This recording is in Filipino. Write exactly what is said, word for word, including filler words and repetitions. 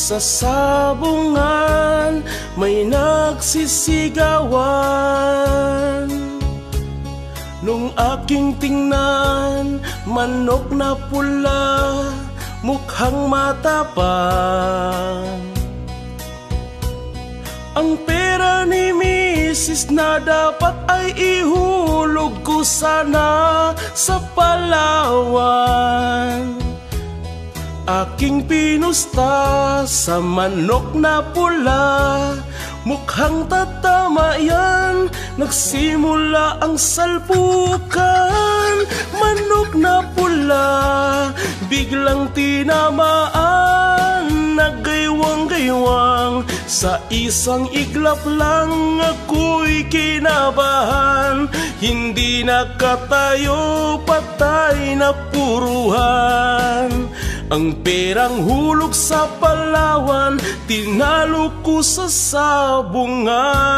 Sa sabungan may nagsisigawan. Nung aking tingnan, manok na pula, mukhang matapang. Ang pera ni misis na dapat ay ihulog ko sana sa Palawan. Aking pinusta sa manok na pula, mukhang tatama yan, nagsimula ang salpukan. Manok na pula, biglang tinamaan, nagaywang-gaywang. Sa isang iglap lang ako'y kinabahan, hindi nakatayo, patay na puruhan. Ang perang hulog sa Palawan, tinalo ko sa sabungan.